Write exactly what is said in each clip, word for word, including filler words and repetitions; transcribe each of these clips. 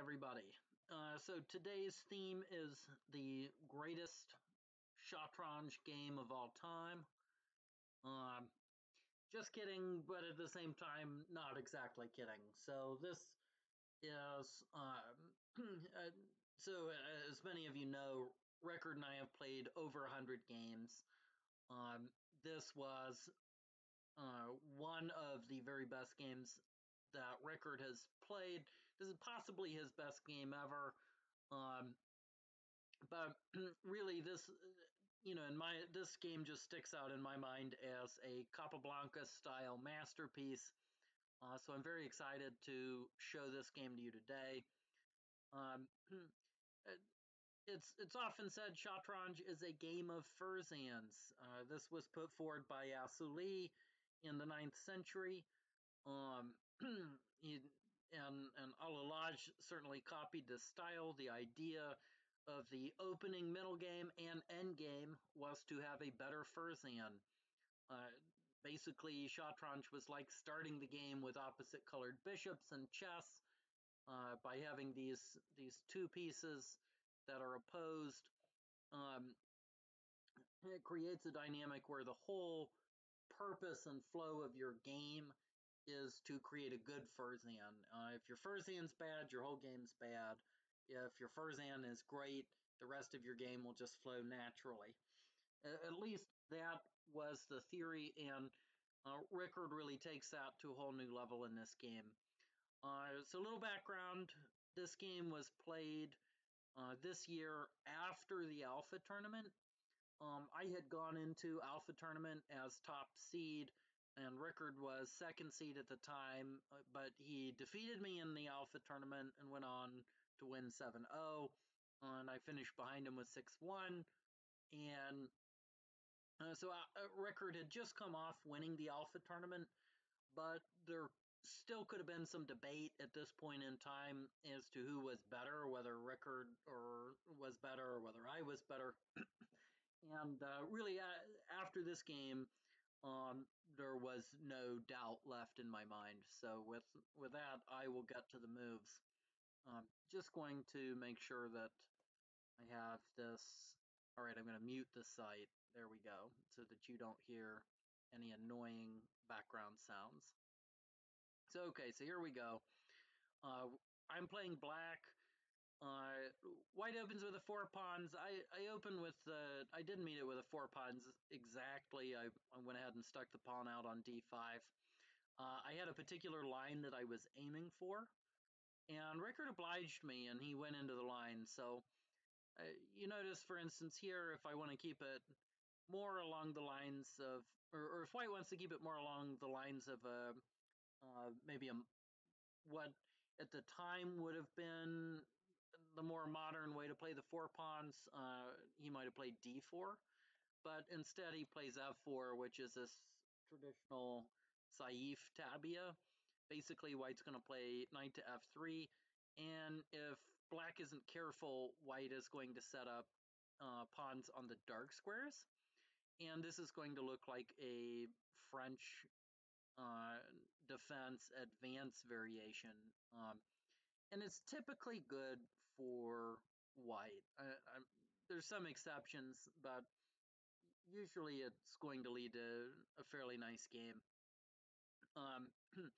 everybody. Uh, so today's theme is the greatest Shatranj game of all time. Um, just kidding, but at the same time, not exactly kidding. So this is um, uh, so as many of you know, Ricard and I have played over one hundred games. Um, this was uh, one of the very best games that Ricard has played. This is possibly his best game ever. Um, but really, this, you know, in my this game just sticks out in my mind as a Capablanca style masterpiece. Uh, so I'm very excited to show this game to you today. Um, it's it's often said Shatranj is a game of Fursans. Uh, this was put forward by Asuli in the ninth century. Um, he, and and Al-Alaj certainly copied this style. The idea of the opening, middle game, and end game was to have a better Fursan. Uh, basically, Shatranj was like starting the game with opposite colored bishops and chess uh, by having these these two pieces that are opposed. Um, it creates a dynamic where the whole purpose and flow of your game is to create a good Furzan. Uh, if your Furzan's bad, your whole game's bad. If your Furzan is great, the rest of your game will just flow naturally. At least that was the theory, and uh, Ricard really takes that to a whole new level in this game. Uh, so a little background, this game was played uh, this year after the Alpha tournament. Um, I had gone into Alpha tournament as top seed, and Ricard was second seed at the time, uh, but he defeated me in the Alpha tournament and went on to win seven oh, and I finished behind him with six one. And uh, so uh, Ricard had just come off winning the Alpha tournament, but there still could have been some debate at this point in time as to who was better, whether Ricard or was better or whether I was better. And uh, really, uh, after this game, um, there was no doubt left in my mind. So with with that, I will get to the moves. Um, just going to make sure that I have this. All right, I'm going to mute the site. There we go, so that you don't hear any annoying background sounds. So okay, so here we go. Uh, I'm playing black. Uh, white opens with a four pawns. I, I open with the, I didn't mean it with a four pawns exactly. I, I went ahead and stuck the pawn out on d five. Uh, I had a particular line that I was aiming for, and Ricard obliged me, and he went into the line. So uh, you notice, for instance, here, if I want to keep it more along the lines of, or, or if white wants to keep it more along the lines of a, uh, maybe a, what at the time would have been the more modern way to play the four pawns, uh, he might have played d four, but instead he plays f four, which is this traditional Saif tabia. Basically, white's going to play knight to f three, and if black isn't careful, white is going to set up uh, pawns on the dark squares, and this is going to look like a French uh, defense advance variation. Um, and it's typically good for white. I, I, there's some exceptions, but usually it's going to lead to a fairly nice game. Um,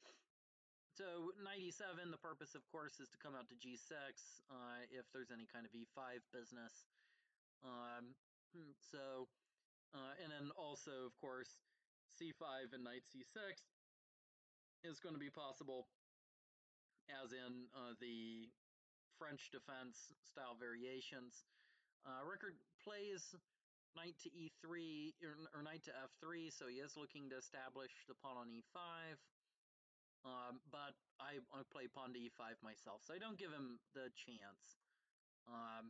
so knight e seven, the purpose, of course, is to come out to g six uh, if there's any kind of e five business. Um, so, uh, and then also, of course, c five and knight c six is going to be possible, as in uh, the French defense style variations. Uh, Ricard plays knight to e three or, or knight to f three, so he is looking to establish the pawn on e five. Um, but I, I play pawn to e five myself, so I don't give him the chance. Um,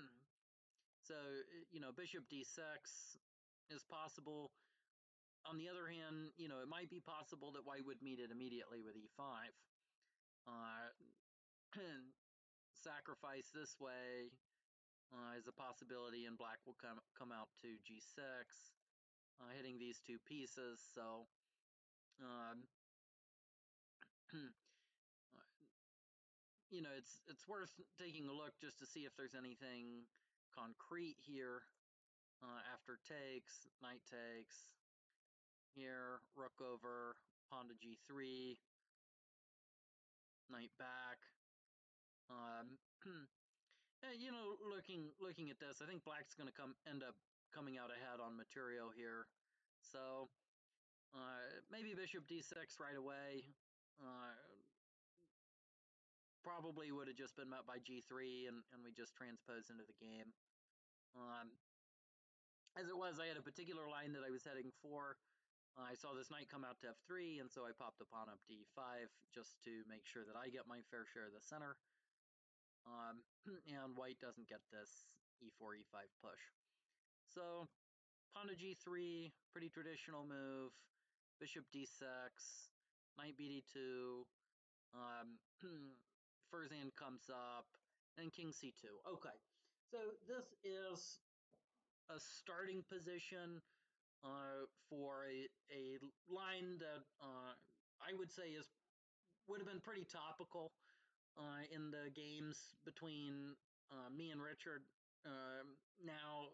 so, you know, bishop d six is possible. On the other hand, you know, it might be possible that white would meet it immediately with e five. Uh, sacrifice this way uh, is a possibility, and black will come come out to g six, uh, hitting these two pieces. So um, you know, it's it's worth taking a look just to see if there's anything concrete here. Uh, after takes, knight takes, here, rook over, pawn to g three, knight back. Um, you know, looking looking at this, I think black's going to come end up coming out ahead on material here. So uh, maybe bishop d six right away. Uh, probably would have just been met by g three, and, and we just transpose into the game. Um, as it was, I had a particular line that I was heading for. Uh, I saw this knight come out to f three, and so I popped the pawn up to e five just to make sure that I get my fair share of the center. Um, and white doesn't get this e four, e five push. So pawn to g three, pretty traditional move. Bishop d six, knight b d two, um, Furzan comes up, and king c two. Okay, so this is a starting position uh, for a, a line that uh, I would say is would have been pretty topical uh, in the games between uh, me and Richard. Um, now,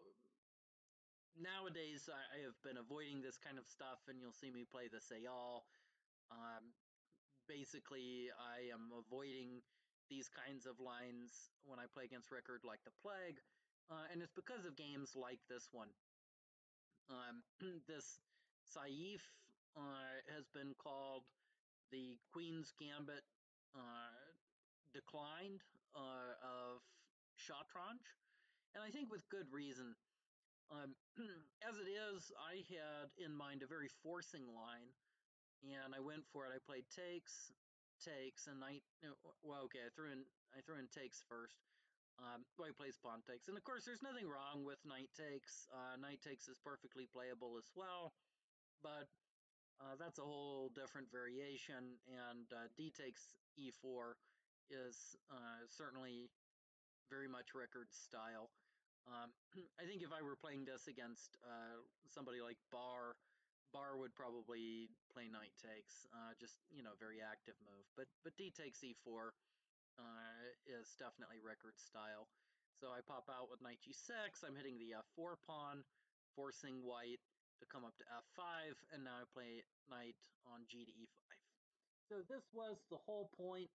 nowadays, I, I have been avoiding this kind of stuff, and you'll see me play the Sayal. Um, basically, I am avoiding these kinds of lines when I play against Ricard like the plague, uh, and it's because of games like this one. Um, this Saif uh, has been called the Queen's Gambit uh, declined uh, of Shatranj, and I think with good reason. Um, as it is, I had in mind a very forcing line, and I went for it. I played takes, takes, and knight. Well, okay, I threw in I threw in takes first. Um, white plays pawn takes, and of course, there's nothing wrong with knight takes. Uh, knight takes is perfectly playable as well, but uh, that's a whole different variation. And uh, d takes e four is uh, certainly very much Ricard's style. Um, I think if I were playing this against uh, somebody like Barr, Barr would probably play knight takes, uh, just you know, very active move. But but d takes e four uh, is definitely Ricard's style. So I pop out with knight g six. I'm hitting the f four pawn, forcing white to come up to f five, and now I play knight on g to e five. So this was the whole point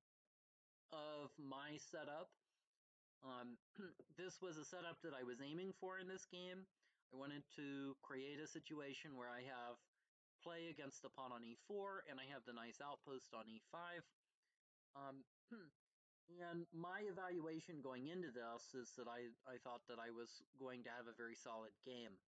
of my setup. Um, this was a setup that I was aiming for in this game. I wanted to create a situation where I have play against the pawn on e four, and I have the nice outpost on e five. Um, and my evaluation going into this is that I, I thought that I was going to have a very solid game.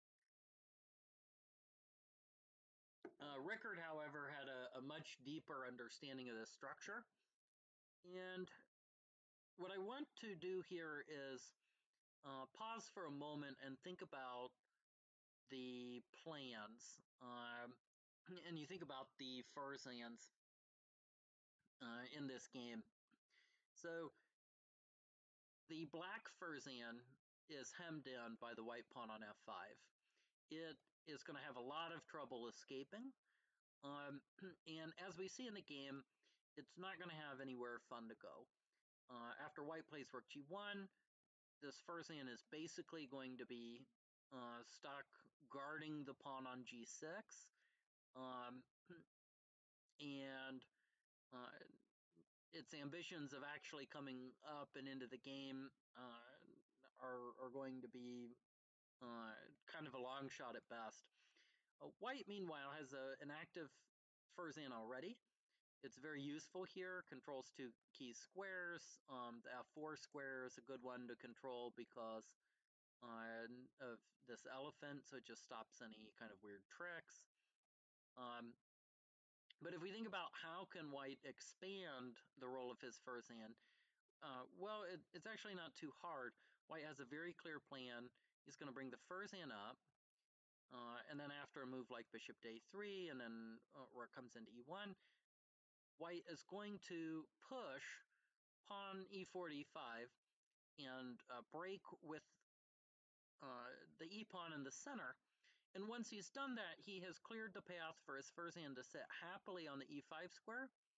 Uh, Ricard, however, had a, a much deeper understanding of the structure. And what I want to do here is uh, pause for a moment and think about the plans. Um, and you think about the Furzans uh, in this game. So the black Furzan is hemmed in by the white pawn on f five. It is going to have a lot of trouble escaping. Um, and as we see in the game, it's not going to have anywhere fun to go. Uh, after white plays rook g one, this Furzan is basically going to be uh, stuck guarding the pawn on g six. Um, and uh, its ambitions of actually coming up and into the game uh, are, are going to be uh, kind of a long shot at best. Uh, white, meanwhile, has a, an active Furzan already. It's very useful here, controls two key squares. Um, the f four square is a good one to control because uh, of this elephant, so it just stops any kind of weird tricks. Um, but if we think about how can white expand the role of his Furzan, uh, well, it, it's actually not too hard. White has a very clear plan. He's going to bring the Furzan up, uh, and then after a move like bishop to a three, and then uh, where it comes into e one, white is going to push pawn e four to e five and uh, break with uh, the e pawn in the center. And once he's done that, he has cleared the path for his Furzan to sit happily on the e five square.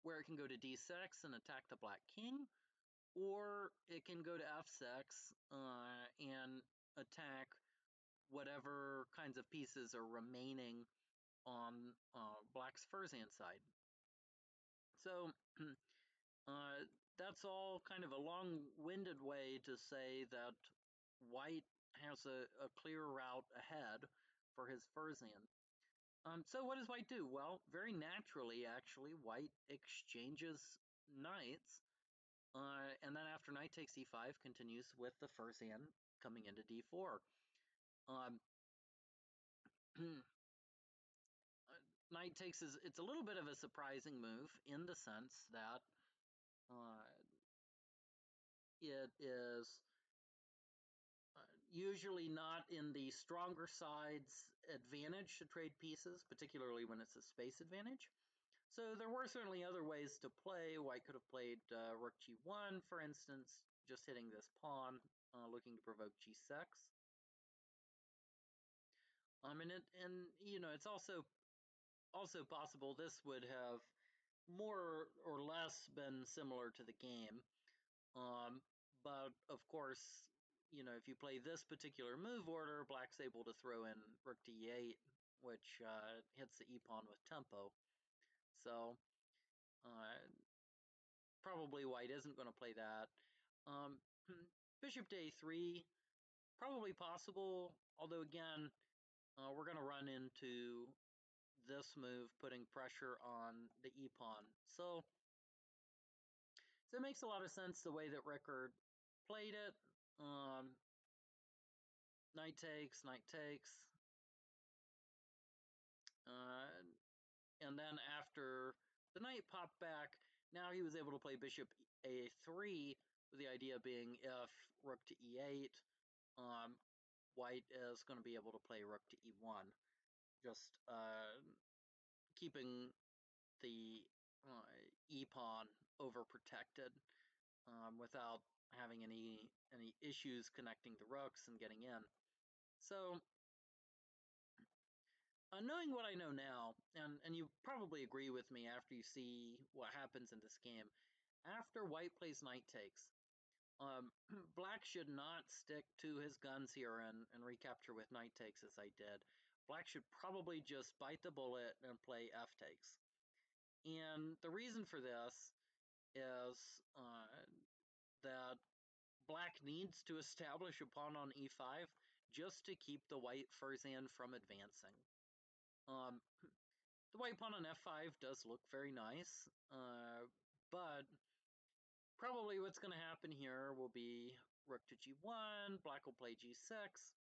where it can go to d six and attack the black king, or it can go to f six uh, and attack whatever kinds of pieces are remaining on uh, black's Furzan side. So uh, that's all kind of a long-winded way to say that white has a, a clear route ahead for his Furzan. Um, so what does white do? Well, very naturally, actually, white exchanges knights, uh, and then after knight takes e five, continues with the Furzan coming into d four. Um, knight takes is it's a little bit of a surprising move in the sense that uh, it is uh, usually not in the stronger side's advantage to trade pieces, particularly when it's a space advantage. So there were certainly other ways to play. White could have played uh, rook g one, for instance, just hitting this pawn, uh, looking to provoke g six. Um, and it, and you know, it's also also possible this would have more or less been similar to the game. Um, but of course, you know, if you play this particular move order, black's able to throw in rook to e eight, which uh, hits the e pawn with tempo. So uh, probably white isn't going to play that. Um, bishop to a three, probably possible, although again, uh, we're going to run into this move putting pressure on the e pawn. So, so it makes a lot of sense the way that Ricard played it. Um, knight takes, knight takes. Uh, and then after the knight popped back, now he was able to play bishop a three, with the idea being if rook to e eight, um, white is going to be able to play rook to e one, just uh, keeping the uh, e pawn overprotected um, without having any any issues connecting the rooks and getting in. So, uh, knowing what I know now, and and you probably agree with me after you see what happens in this game, after white plays knight takes, um, black should not stick to his guns here and, and recapture with knight takes as I did. Black should probably just bite the bullet and play f takes. And the reason for this is uh, that black needs to establish a pawn on e five just to keep the white Furzan from advancing. Um, the white pawn on f five does look very nice, uh, but probably what's going to happen here will be rook to g one, black will play g six.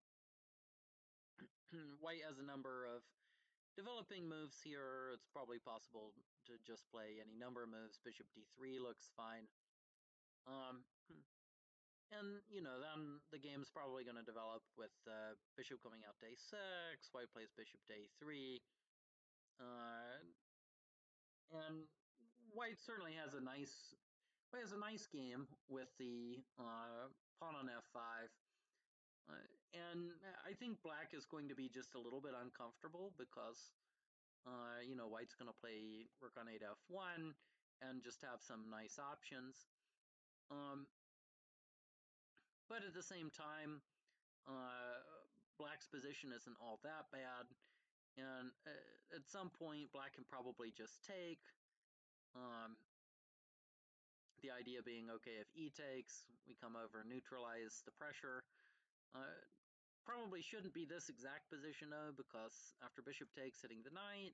White has a number of developing moves here. It's probably possible to just play any number of moves. Bishop d three looks fine. Um, and, you know, then the game's probably going to develop with uh, bishop coming out to a six, white plays bishop to a three. Uh, and white certainly has a nice white has a nice game with the uh, pawn on f five. Uh, and I think black is going to be just a little bit uncomfortable because, uh, you know, white's going to play rook on eight f one and just have some nice options. Um, but at the same time, uh, black's position isn't all that bad. And uh, at some point, black can probably just take. Um, the idea being, okay, if e takes, we come over, neutralize the pressure. Uh, probably shouldn't be this exact position though, because after bishop takes, hitting the knight,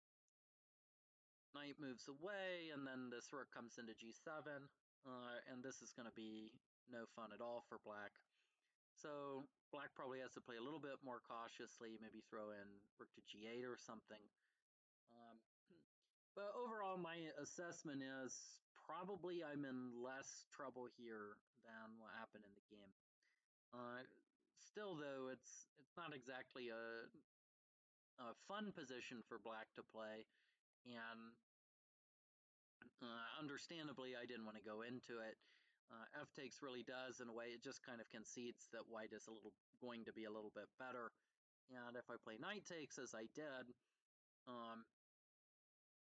knight moves away, and then this rook comes into g seven, uh, and this is going to be no fun at all for black. So black probably has to play a little bit more cautiously, maybe throw in rook to g eight or something. Um, but overall, my assessment is probably I'm in less trouble here than what happened in the game. Uh, still, though, it's it's not exactly a, a fun position for black to play, and uh, understandably, I didn't want to go into it. Uh, F takes really does, in a way, it just kind of concedes that white is a little going to be a little bit better. And if I play knight takes, as I did, um,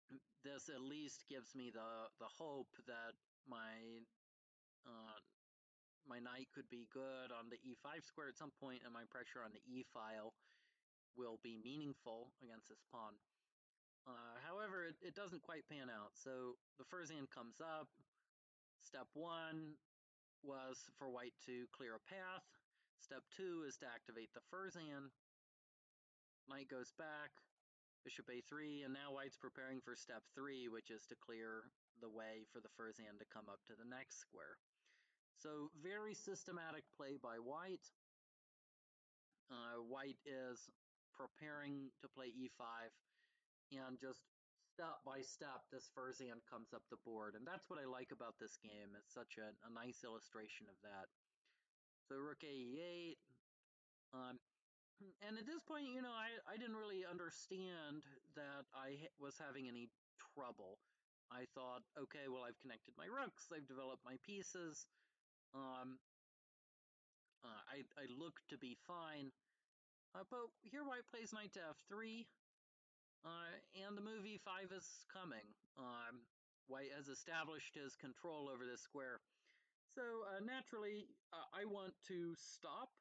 this at least gives me the the hope that my uh, my knight could be good on the e five square at some point, and my pressure on the e file will be meaningful against this pawn. Uh, however, it, it doesn't quite pan out. So the Fursan comes up. Step one was for white to clear a path. Step two is to activate the Fursan. Knight goes back, bishop a three, and now white's preparing for step three, which is to clear the way for the Fursan to come up to the next square. So very systematic play by white. Uh, white is preparing to play e five, and just step by step, this Fursan comes up the board. And that's what I like about this game. It's such a, a nice illustration of that. So rook a e eight. Um, and at this point, you know, I, I didn't really understand that I was having any trouble. I thought, okay, well, I've connected my rooks, I've developed my pieces. Um, uh, I, I look to be fine. Uh, but here white plays knight to f three, uh, and the move e five is coming. Um, white has established his control over this square. So uh, naturally, uh, I want to stop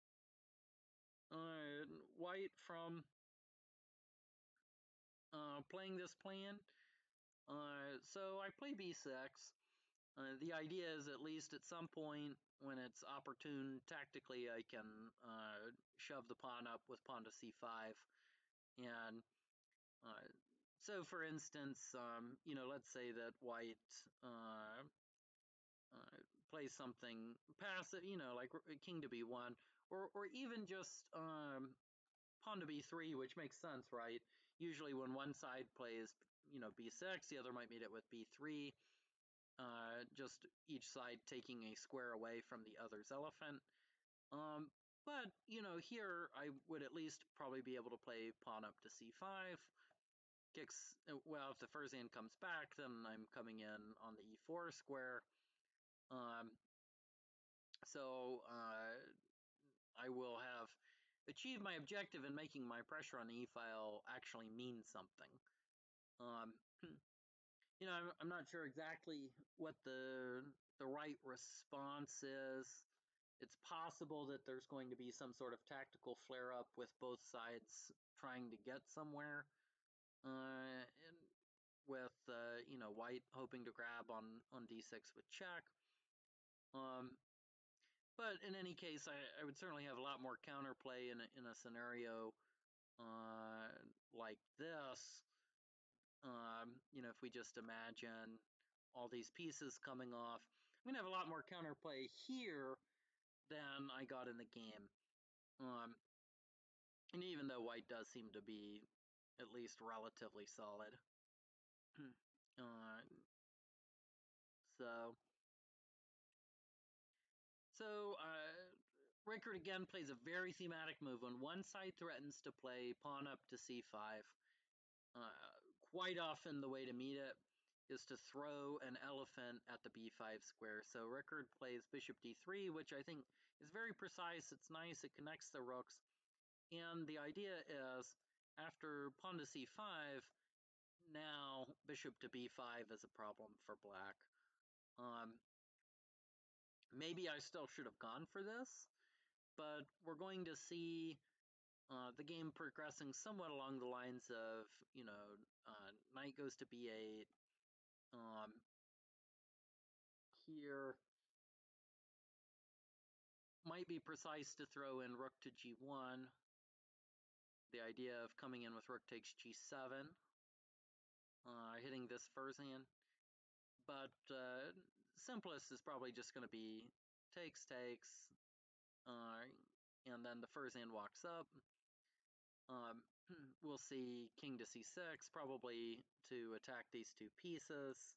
uh, white from uh, playing this plan. Uh, so I play b six. Uh, the idea is at least at some point when it's opportune tactically, I can uh, shove the pawn up with pawn to c five. And uh, so, for instance, um, you know, let's say that white uh, uh, plays something passive, you know, like king to b one, or or even just um, pawn to b three, which makes sense, right? Usually, when one side plays, you know, b six, the other might meet it with b three. Uh, just each side taking a square away from the other's elephant. Um, but, you know, here I would at least probably be able to play pawn up to c five. Kicks, well, if the Fursan comes back, then I'm coming in on the e four square. Um, so uh, I will have achieved my objective in making my pressure on the e file actually mean something. Um, you know, I'm, I'm not sure exactly what the the right response is. It's possible that there's going to be some sort of tactical flare up with both sides trying to get somewhere, uh, and with uh, you know, white hoping to grab on on d six with check. Um, but in any case, I, I would certainly have a lot more counterplay in a, in a scenario uh, like this. Um, you know, if we just imagine all these pieces coming off, I'm gonna have a lot more counterplay here than I got in the game. Um, and even though white does seem to be at least relatively solid. uh, so, so uh, Ricard again plays a very thematic move. When one side threatens to play pawn up to c five, uh, quite often the way to meet it is to throw an elephant at the b five square. So Ricard plays bishop d three, which I think is very precise. It's nice. It connects the rooks. And the idea is, after pawn to c five, now bishop to b five is a problem for black. Um, maybe I still should have gone for this, but we're going to see uh, the game progressing somewhat along the lines of, you know, uh, knight goes to b eight. Um, here might be precise to throw in rook to g one. The idea of coming in with rook takes g seven, uh, hitting this Fursan. But uh, simplest is probably just going to be takes, takes, uh, and then the Fursan walks up. Um, we'll see king to c six, probably to attack these two pieces.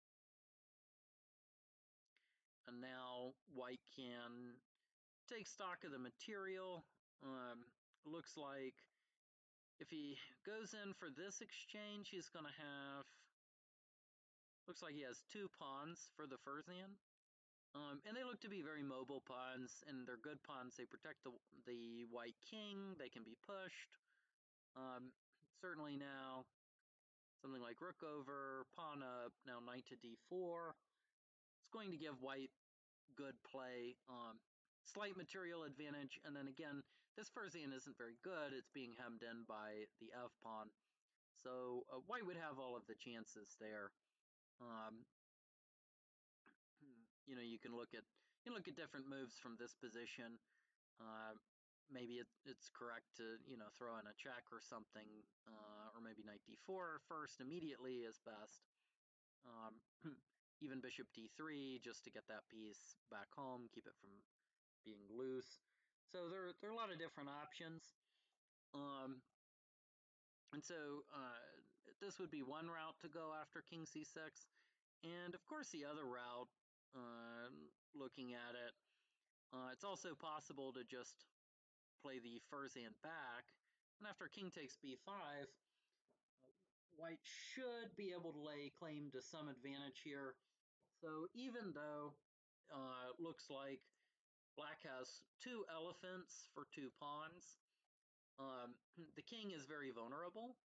And now white can take stock of the material. Um, looks like if he goes in for this exchange, he's going to have, looks like he has two pawns for the Fursan. Um, and they look to be very mobile pawns, and they're good pawns. They protect the, the white king. They can be pushed. Um, certainly now, something like rook over, pawn up, now knight to d four. It's going to give white good play, um, slight material advantage, and then again, this Furzian isn't very good. It's being hemmed in by the f pawn, so uh, white would have all of the chances there. Um, you know, you can look at you can look at different moves from this position. Uh, maybe it, it's correct to you know throw in a check or something, uh, or maybe knight d four first immediately is best. Um, even bishop d three just to get that piece back home, keep it from being loose. So there, there are a lot of different options. Um, and so uh, this would be one route to go after king c six. And of course the other route, uh, looking at it, uh, it's also possible to just play the Furzian back. And after king takes b five, white should be able to lay claim to some advantage here. So even though uh, it looks like black has two elephants for two pawns, um, the king is very vulnerable,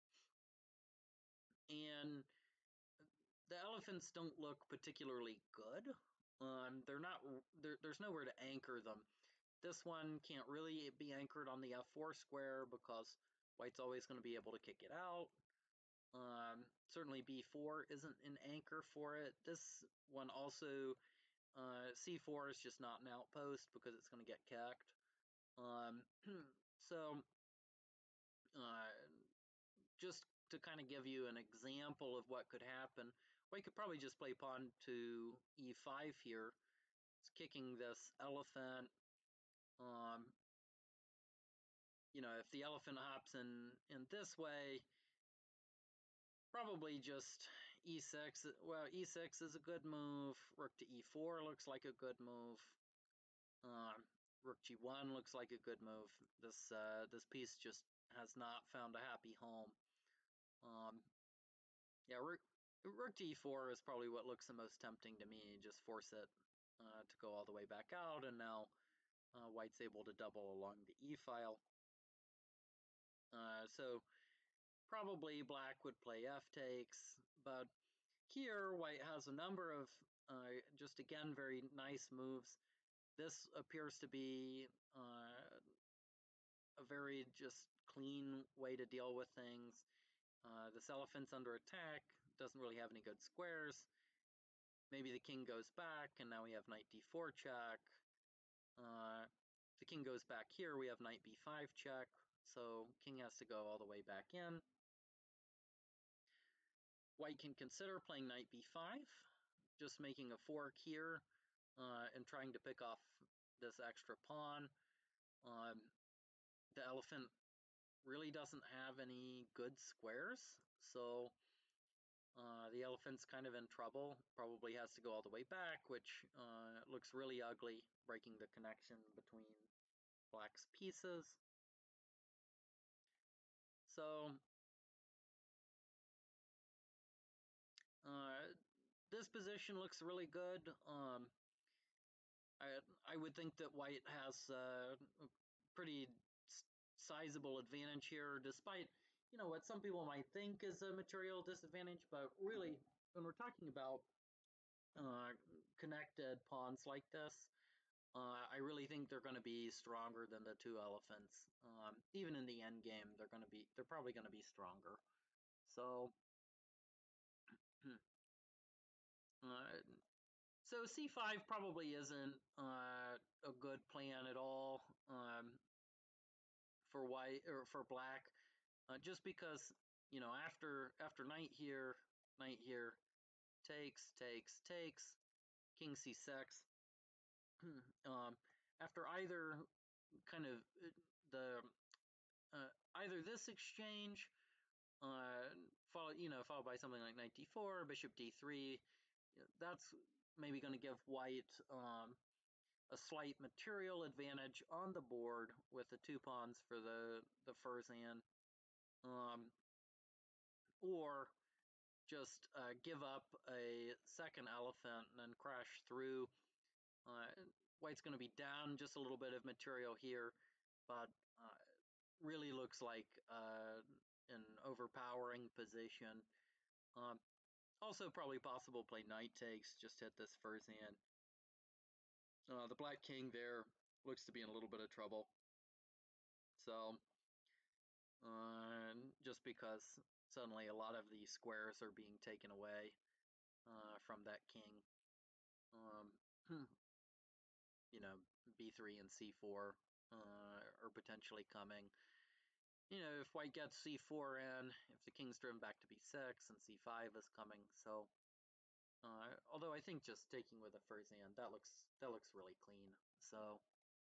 and the elephants don't look particularly good. Um, they're not. They're, there's nowhere to anchor them. This one can't really be anchored on the f four square because white's always going to be able to kick it out. Um, certainly b four isn't an anchor for it. This one also, uh, c four is just not an outpost because it's going to get kicked. Um, so uh, just to kind of give you an example of what could happen, white could probably just play pawn to e five here. It's kicking this elephant. Um, you know, if the elephant hops in in this way, probably just e six. Well, e six is a good move. Rook to e four looks like a good move. Um, Rook g one looks like a good move. This uh, this piece just has not found a happy home. Um, yeah, rook, rook d four is probably what looks the most tempting to me. Just force it uh, to go all the way back out, and now uh, white's able to double along the e file. Uh, so probably black would play f takes, but here white has a number of uh, just again very nice moves. This appears to be uh, a very just clean way to deal with things. Uh, this elephant's under attack, doesn't really have any good squares. Maybe the king goes back, and now we have knight d four check. Uh, the king goes back here, we have knight b five check, so king has to go all the way back in. White can consider playing knight b five, just making a fork here, uh, and trying to pick off this extra pawn. Um, the elephant really doesn't have any good squares, so uh, the elephant's kind of in trouble. Probably has to go all the way back, which uh, looks really ugly, breaking the connection between black's pieces. So uh, this position looks really good. Um, I, I would think that white has uh, a pretty sizable advantage here, despite you know what some people might think is a material disadvantage, but really when we're talking about uh, connected pawns like this, uh, I really think they're going to be stronger than the two elephants. Um, even in the end game, they're going to be they're probably going to be stronger. So, uh, so c five probably isn't uh, a good plan at all um, for white or for black, uh, just because you know after after knight here, knight here, takes takes takes, king c six. um, After either kind of uh, the uh, either this exchange, uh, followed you know followed by something like knight d four, bishop d three, that's maybe going to give white um, a slight material advantage on the board with the two pawns for the the Furzian, um, or just uh, give up a second elephant and then crash through. Uh, White's going to be down just a little bit of material here, but uh, really looks like uh, an overpowering position. Um, also probably possible play knight takes, just hit this first hand. Uh, the black king there looks to be in a little bit of trouble. So, uh, just because suddenly a lot of these squares are being taken away uh, from that king. Um, you know, b three and c four uh, are potentially coming. You know, if white gets c four in, if the king's driven back to b six, and c five is coming. So, uh, although I think just taking with the first hand, that looks that looks really clean. So,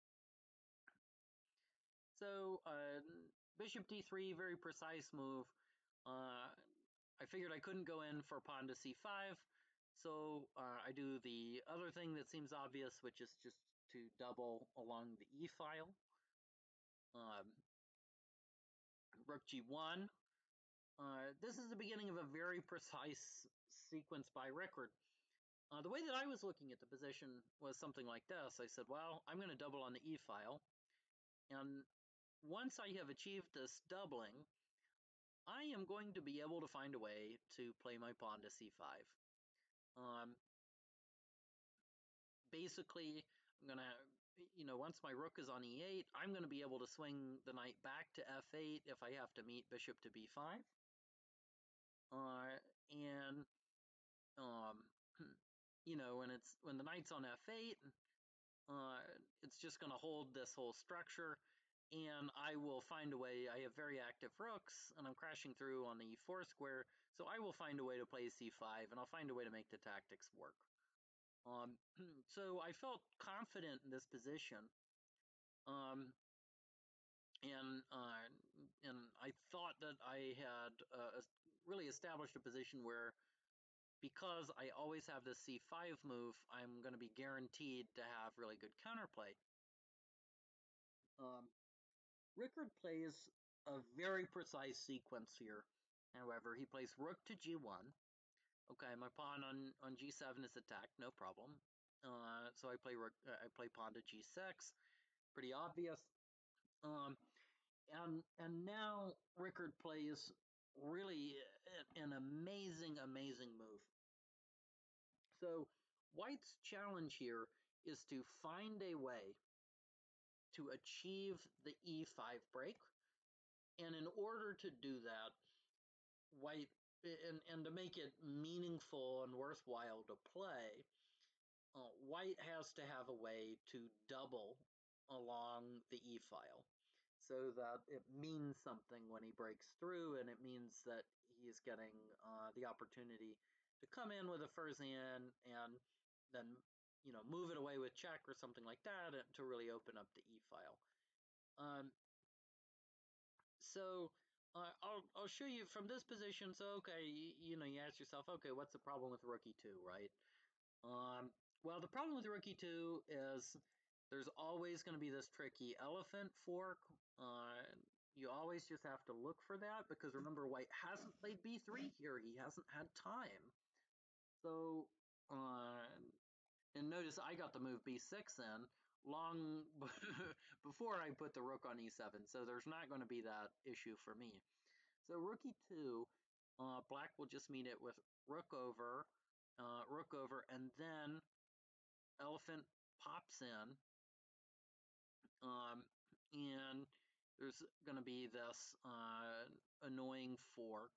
so uh, bishop d three, very precise move. Uh, I figured I couldn't go in for pawn to c five, so uh, I do the other thing that seems obvious, which is just to double along the e file. Um, rook g one. Uh, this is the beginning of a very precise sequence by Ricard. Uh, the way that I was looking at the position was something like this. I said, well, I'm going to double on the e file, and once I have achieved this doubling, I am going to be able to find a way to play my pawn to c five. Um, basically, I'm going to, you know, once my rook is on e eight, I'm going to be able to swing the knight back to f eight if I have to meet bishop to b five. Uh, and, um, you know, when it's when the knight's on f eight, uh, it's just going to hold this whole structure, and I will find a way. I have very active rooks, and I'm crashing through on the e four square, so I will find a way to play c five, and I'll find a way to make the tactics work. Um, so I felt confident in this position, um, and uh, and I thought that I had uh, really established a position where, because I always have this c five move, I'm going to be guaranteed to have really good counterplay. Um, Ricard plays a very precise sequence here. However, he plays rook to g one. Okay, my pawn on, on g seven is attacked, no problem. Uh, so I play rook, uh, I play pawn to g six, pretty obvious. Um, and and now Ricard plays really an amazing, amazing move. So White's challenge here is to find a way to achieve the e five break, and in order to do that, White, and, and to make it meaningful and worthwhile to play, uh, White has to have a way to double along the e file so that it means something when he breaks through, and it means that he's getting uh, the opportunity to come in with a first hand and then, you know, move it away with check or something like that to really open up the e file. Um, so uh, I'll I'll show you from this position. So okay, you, you know, you ask yourself, okay, what's the problem with rook e two, right? Um, well, the problem with rook e two is there's always going to be this tricky elephant fork. Uh, you always just have to look for that, because remember, White hasn't played b three here. He hasn't had time. So, uh, and notice I got the move b six in long before I put the rook on e seven. So there's not going to be that issue for me. So rook e two, uh, black will just meet it with rook over, uh, rook over, and then elephant pops in, um, and there's going to be this uh, annoying fork.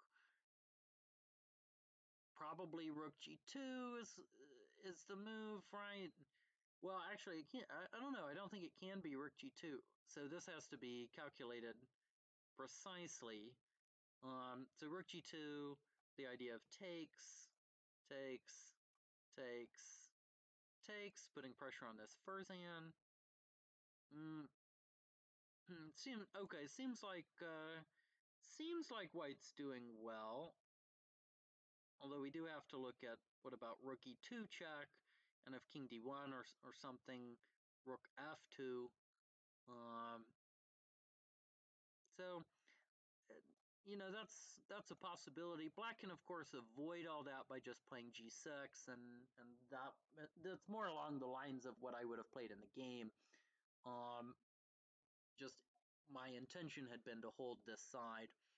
Probably rook g two is is the move, right? Well, actually, it can't. I, I don't know. I don't think it can be rook g two. So this has to be calculated precisely. Um, so rook g two, the idea of takes, takes, takes, takes, putting pressure on this first hand. Mm, seems okay. Seems like uh, seems like White's doing well. Although we do have to look at what about rook e two check, and if king d one or or something, rook f two. Um, so you know, that's that's a possibility. Black can of course avoid all that by just playing g six, and and that that's more along the lines of what I would have played in the game. Um, just my intention had been to hold this side.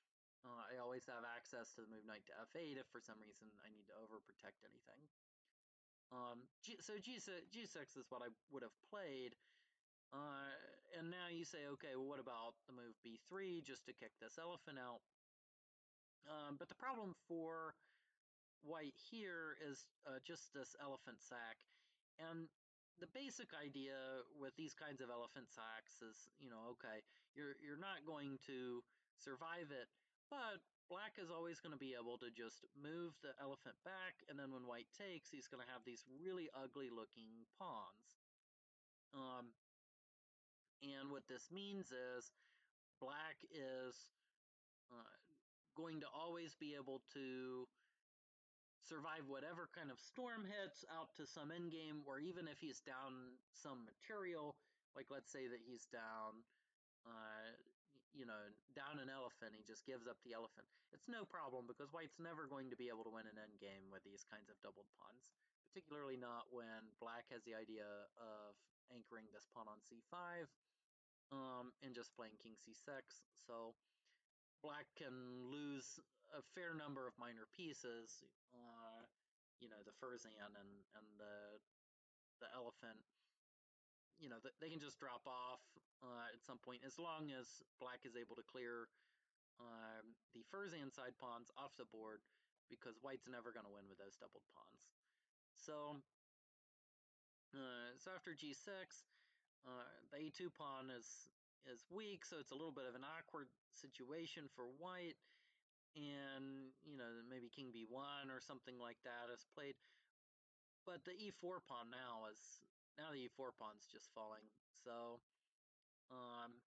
Uh, I always have access to the move knight to f eight if for some reason I need to overprotect anything. Um, G, so G, G6 is what I would have played. Uh, and now you say, okay, well, what about the move b three just to kick this elephant out? Um, but the problem for white here is uh, just this elephant sack. And the basic idea with these kinds of elephant sacks is, you know, okay, you're you're not going to survive it, but black is always going to be able to just move the elephant back, and then when white takes, he's going to have these really ugly looking pawns. Um, and what this means is black is uh, going to always be able to survive whatever kind of storm hits out to some endgame, or even if he's down some material, like let's say that he's down, uh, you know, down an elephant, he just gives up the elephant. It's no problem because white's never going to be able to win an endgame with these kinds of doubled pawns, particularly not when black has the idea of anchoring this pawn on c five um, and just playing king c six. So black can lose a fair number of minor pieces. Uh, you know, the Furzan and and the the elephant. You know, they can just drop off uh, at some point as long as black is able to clear um, the Furzan side pawns off the board, because white's never going to win with those doubled pawns. So, uh, so after g six, uh, the a two pawn is is weak, so it's a little bit of an awkward situation for white. And you know, maybe king b one or something like that is played, but the e four pawn now is now the e four pawn's just falling. So um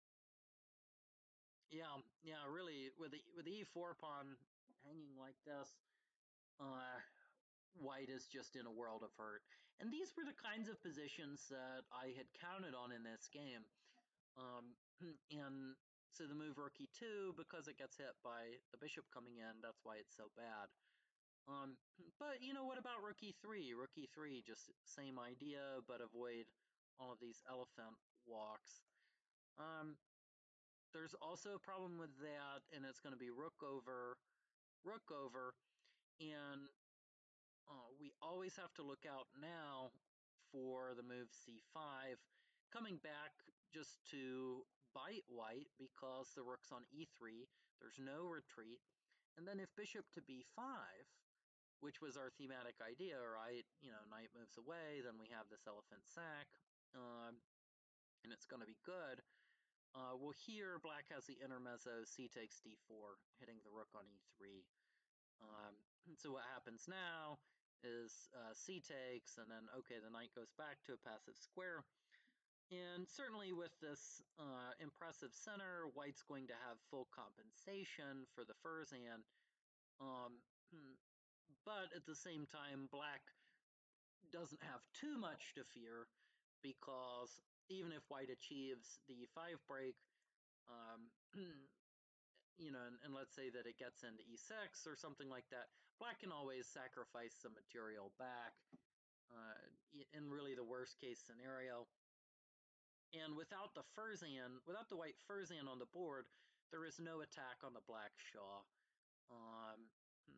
yeah yeah really, with the with the e four pawn hanging like this, uh white is just in a world of hurt. And these were the kinds of positions that I had counted on in this game. um and so the move rook e two, because it gets hit by the bishop coming in, that's why it's so bad. Um, but you know, what about rook e three? Rook e three, just same idea, but avoid all of these elephant walks. Um, there's also a problem with that, and it's going to be rook over, rook over, and uh, we always have to look out now for the move c five, coming back just to bite white because the rook's on e three, there's no retreat, and then if bishop to b five, which was our thematic idea, right? You know, knight moves away, then we have this elephant sack, um, and it's going to be good. Uh, well, here black has the intermezzo, c takes d four, hitting the rook on e three. Um, so what happens now is uh, c takes, and then, okay, the knight goes back to a passive square. And certainly with this uh, impressive center, white's going to have full compensation for the Furzan. Um, but at the same time, black doesn't have too much to fear, because even if white achieves the five break, um, you know, and, and let's say that it gets into e six or something like that, black can always sacrifice some material back uh, in really the worst case scenario. And without the Furzan, without the white Furzan on the board, there is no attack on the black Shah. Um,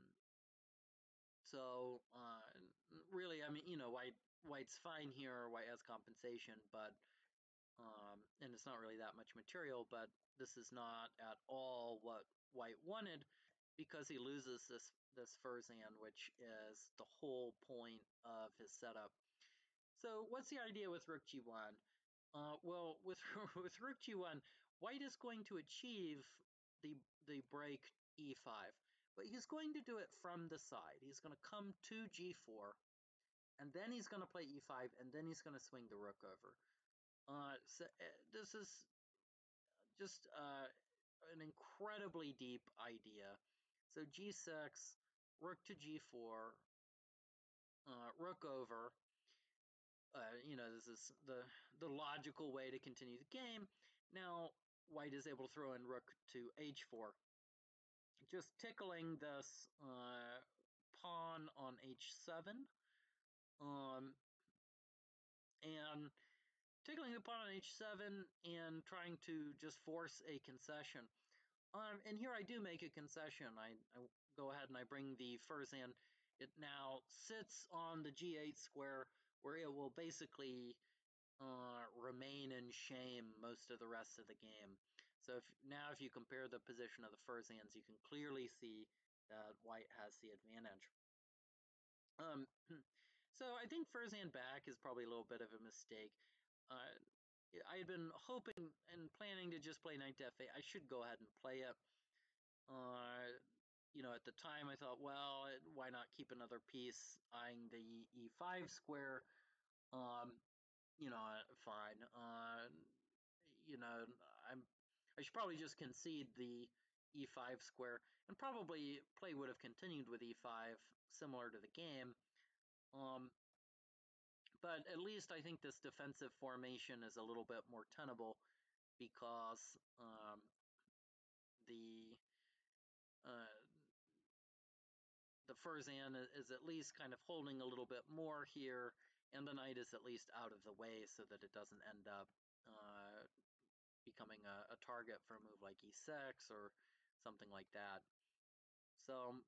So uh, really, I mean, you know, white white's fine here. White has compensation, but um, and it's not really that much material. But this is not at all what white wanted, because he loses this this Furzan, which is the whole point of his setup. So what's the idea with Rook G one? Uh, well, with with Rook G one, white is going to achieve the the break e five, but he's going to do it from the side. He's going to come to g four, and then he's going to play e five, and then he's going to swing the rook over. Uh, so uh, this is just uh, an incredibly deep idea. So g six, rook to g four, uh, rook over. Uh, you know, this is the the logical way to continue the game. Now, white is able to throw in rook to h four, just tickling this uh, pawn on h seven, um, and tickling the pawn on h seven and trying to just force a concession. Um, and here I do make a concession. I, I go ahead and I bring the furs in. It now sits on the G eight square, where it will basically uh, remain in shame most of the rest of the game. So if now if you compare the position of the Furzans, you can clearly see that white has the advantage. Um, so I think Furzan back is probably a little bit of a mistake. Uh, I had been hoping and planning to just play knight to f eight. I should go ahead and play it. Uh, you know, at the time I thought, well, why not keep another piece eyeing the e five square? Um, you know, fine. Uh, you know, I'm. I should probably just concede the e five square, and probably play would have continued with e five, similar to the game. Um, but at least I think this defensive formation is a little bit more tenable because um, the uh, the Furzan is at least kind of holding a little bit more here, and the knight is at least out of the way so that it doesn't end up uh, becoming a, a target for a move like e six or something like that. So,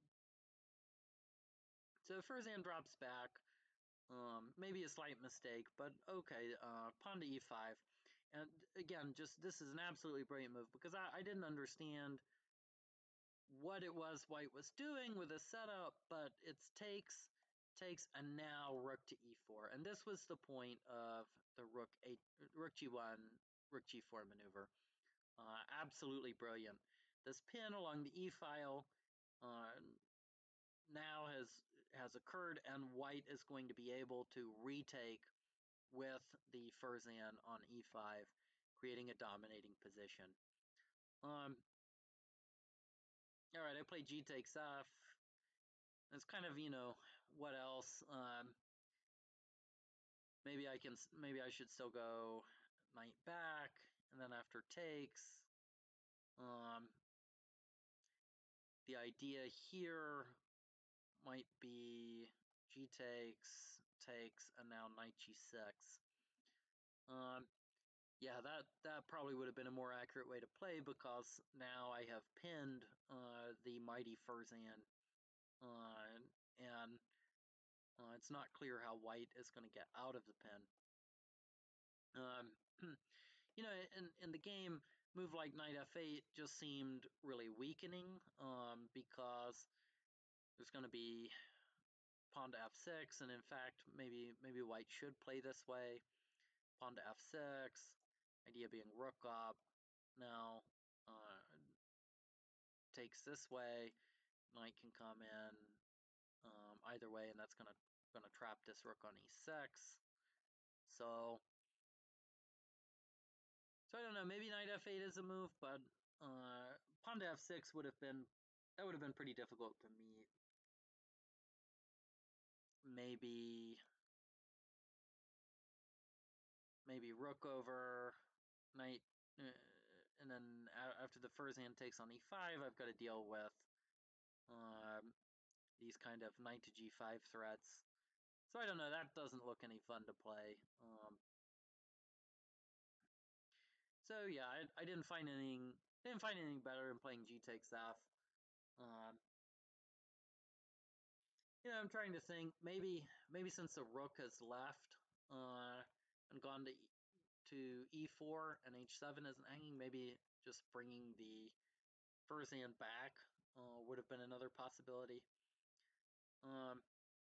so Furzan drops back. Um, maybe a slight mistake, but okay. Uh, pawn to e five, and again, just this is an absolutely brilliant move because I, I didn't understand what it was White was doing with the setup, but it's takes takes and now rook to e four, and this was the point of the rook eight, rook g one, rook g four maneuver. Uh, absolutely brilliant. This pin along the e file uh, now has has occurred, and White is going to be able to retake with the Furzan on e five, creating a dominating position. Um, all right, I play g takes f. It's kind of, you know, what else? Um, maybe I can, maybe I should still go knight back, and then after takes, um, the idea here might be g takes, takes, and now knight g six. Um, yeah, that, that probably would have been a more accurate way to play because now I have pinned uh, the mighty Furzan, uh, and uh, it's not clear how White is going to get out of the pin. Um, you know, in, in the game, move like knight f eight just seemed really weakening um, because there's going to be pawn to f six, and in fact, maybe maybe White should play this way. Pawn to f six, idea being rook up. Now uh, takes this way, knight can come in um, either way, and that's gonna gonna trap this rook on e six. So So I don't know, maybe knight f eight is a move, but uh, pawn to f six would have been, that would have been pretty difficult to meet. Maybe, maybe rook over, knight, uh, and then after the Furzan takes on e five, I've got to deal with um, these kind of knight to g five threats. So I don't know, that doesn't look any fun to play. Um, so yeah, I, I didn't find anything, didn't find anything better in playing g takes f. Um, You know, I'm trying to think. Maybe, maybe since the rook has left uh, and gone to to e four and h seven isn't hanging, maybe just bringing the Furzan back uh, would have been another possibility. Um,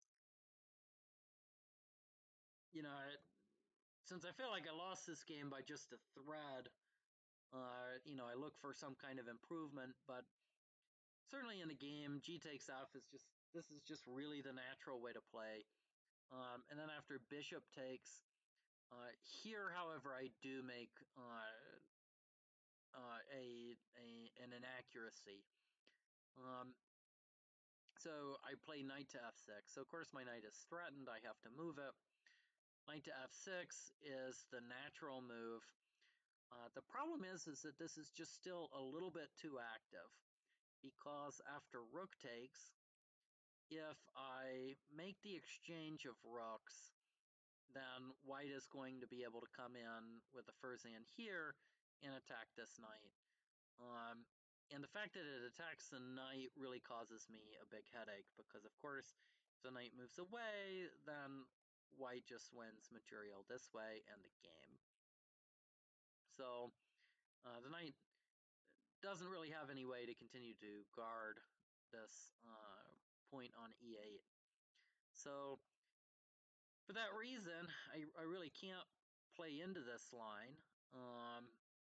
you know, I, since I feel like I lost this game by just a thread, uh, you know, I look for some kind of improvement. But certainly in the game, g takes f is just this is just really the natural way to play. Um, and then after bishop takes. Uh, here, however, I do make uh, uh, a, a an inaccuracy. Um, so I play knight to f six. So of course my knight is threatened. I have to move it. Knight to f six is the natural move. Uh, the problem is, is that this is just still a little bit too active because after rook takes, if I make the exchange of rooks, then white is going to be able to come in with the Furzan here and attack this knight. Um, and the fact that it attacks the knight really causes me a big headache, because of course, if the knight moves away, then white just wins material this way and the game. So uh, the knight doesn't really have any way to continue to guard this uh, point on e eight. So for that reason, I, I really can't play into this line. Um,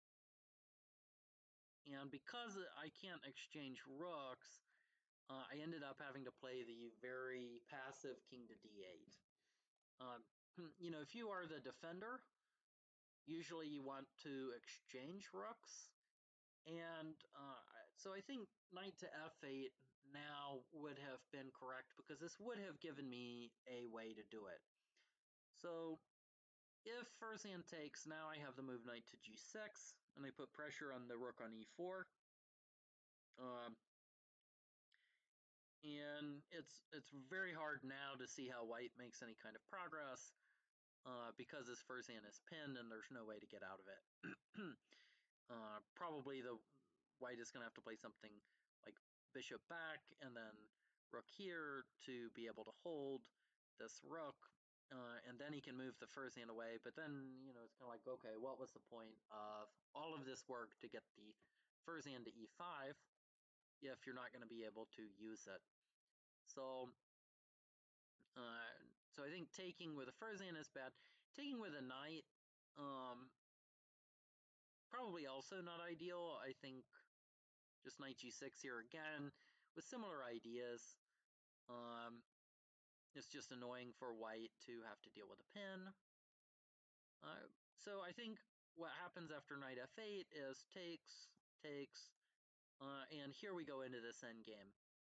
and because I can't exchange rooks, uh, I ended up having to play the very passive king to d eight. Um, you know, if you are the defender, usually you want to exchange rooks. And uh, so I think knight to f eight now would have been correct, because this would have given me a way to do it. So if first hand takes, now I have the move knight to g six, and I put pressure on the rook on e four. Um, and it's it's very hard now to see how white makes any kind of progress, uh, because his first hand is pinned and there's no way to get out of it. uh, probably the white is going to have to play something like bishop back and then rook here to be able to hold this rook, uh, and then he can move the first hand away. But then, you know, it's kind of like, okay, what was the point of all of this work to get the first hand to e five if you're not going to be able to use it? So, uh, so I think taking with a first hand is bad. Taking with a knight, um, probably also not ideal. I think just knight g six here again with similar ideas. Um, it's just annoying for white to have to deal with a pin. Uh, so I think what happens after knight f eight is takes, takes, uh, and here we go into this endgame.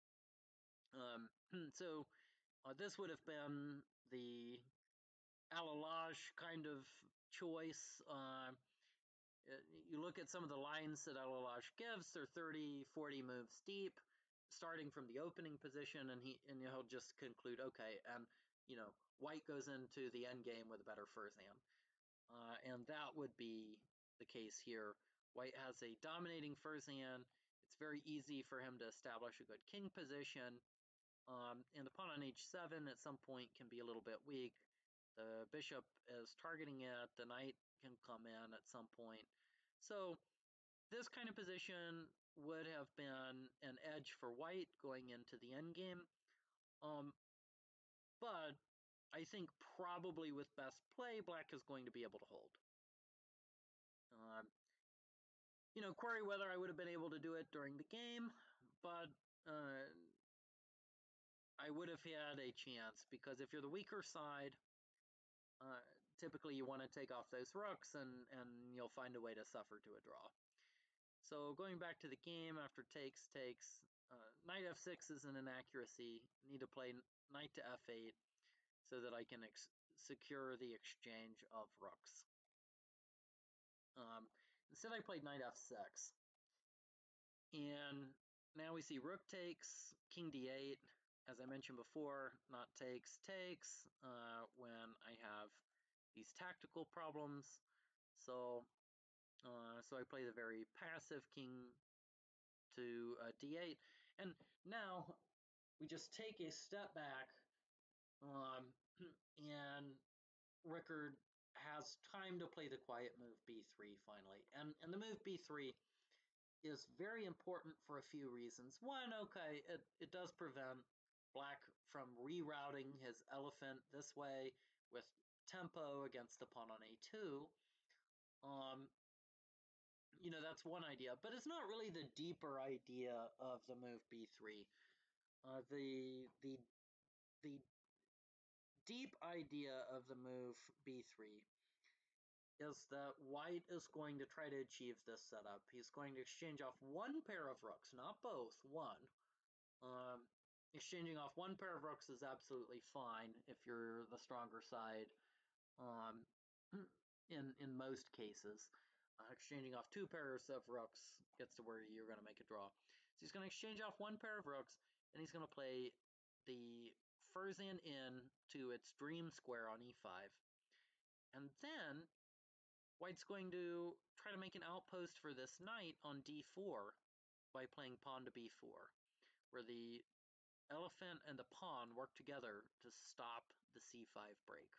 Um, so uh, this would have been the Allalage kind of choice. Uh, you look at some of the lines that Allalage gives, they're thirty, forty moves deep, starting from the opening position, and he and he'll just conclude, okay, and you know, white goes into the end game with a better first hand, uh, and that would be the case here. White has a dominating first hand. It's very easy for him to establish a good king position, um, and the pawn on h seven at some point can be a little bit weak. The bishop is targeting it. The knight can come in at some point. So this kind of position would have been an edge for white going into the endgame. Um, but I think probably with best play, black is going to be able to hold. Um, you know, query whether I would have been able to do it during the game, but uh, I would have had a chance, because if you're the weaker side, uh, typically you want to take off those rooks, and, and you'll find a way to suffer to a draw. So going back to the game after takes, takes, uh, knight f six is an inaccuracy. Need to play knight to f eight so that I can secure the exchange of rooks. Um, instead I played knight f six. And now we see rook takes, king d eight. As I mentioned before, not takes, takes, uh, when I have these tactical problems. So, uh, so I play the very passive king to uh, d eight. And now we just take a step back, um, and Ricard has time to play the quiet move b three finally. And, and the move b three is very important for a few reasons. One, okay, it, it does prevent black from rerouting his elephant this way with tempo against the pawn on a two. Um, you know, that's one idea, but it's not really the deeper idea of the move b three. Uh, the the the deep idea of the move b three is that white is going to try to achieve this setup. He's going to exchange off one pair of rooks, not both, one. Um, exchanging off one pair of rooks is absolutely fine if you're the stronger side, um, in, in most cases. Uh, exchanging off two pairs of rooks gets to where you're going to make a draw. So he's going to exchange off one pair of rooks, and he's going to play the Fursan in to its dream square on e five. And then white's going to try to make an outpost for this knight on d four by playing pawn to b four, where the elephant and the pawn work together to stop the c five break.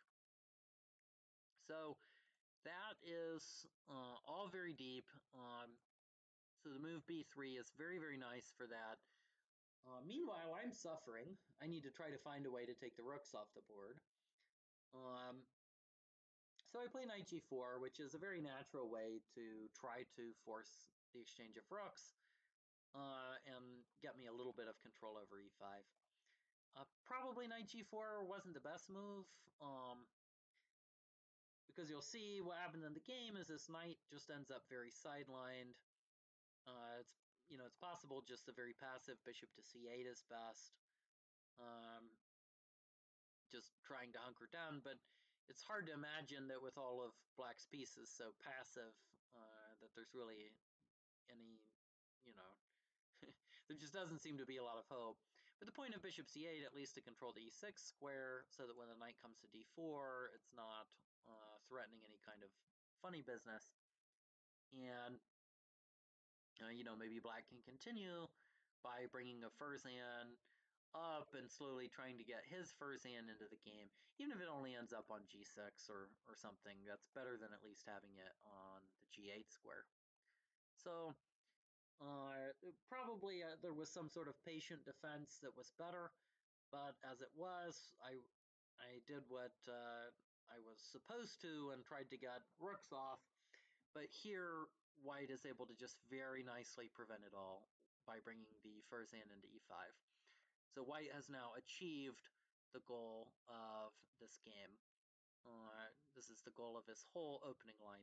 So that is uh, all very deep. Um, so the move b three is very, very nice for that. Uh, meanwhile, I'm suffering. I need to try to find a way to take the rooks off the board. Um, so I play knight g four, which is a very natural way to try to force the exchange of rooks uh, and get me a little bit of control over e five. Uh, probably knight g four wasn't the best move, um, because you'll see what happened in the game is this knight just ends up very sidelined. Uh, it's you know it's possible just a very passive bishop to c eight is best, um, just trying to hunker down. But it's hard to imagine that with all of black's pieces so passive uh, that there's really any you know there just doesn't seem to be a lot of hope. But the point of bishop c eight, at least to control the e six square, so that when the knight comes to d four, it's not uh, threatening any kind of funny business. And, uh, you know, maybe black can continue by bringing a Furzan up and slowly trying to get his Furzan into the game. Even if it only ends up on g six or, or something, that's better than at least having it on the g eight square. So, Uh, probably uh, there was some sort of patient defense that was better, but as it was, I I did what uh, I was supposed to and tried to get rooks off. But here, white is able to just very nicely prevent it all by bringing the Furzan into e five. So white has now achieved the goal of this game. Uh, this is the goal of his whole opening line.